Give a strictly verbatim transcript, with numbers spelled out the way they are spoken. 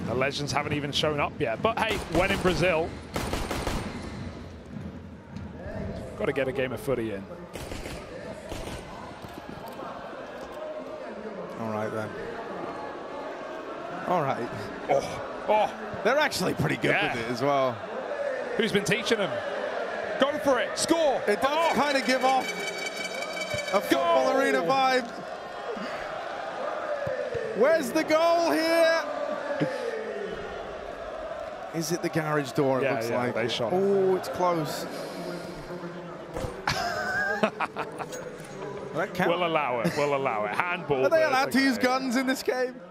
The legends haven't even shown up yet. But hey, when in Brazil, got to get a game of footy in. All right then. All right. Oh, oh. They're actually pretty good Yeah. with it as well. Who's been teaching them? Go for it. Score. It does Oh. kind of give off a football Goal. arena vibe. Where's the goal here? Is it the garage door? It Yeah, looks yeah, like. they shot it. Oh, it's close. That count. We'll allow it. We'll allow it. Handball. Are they but allowed it's to use okay. guns in this game?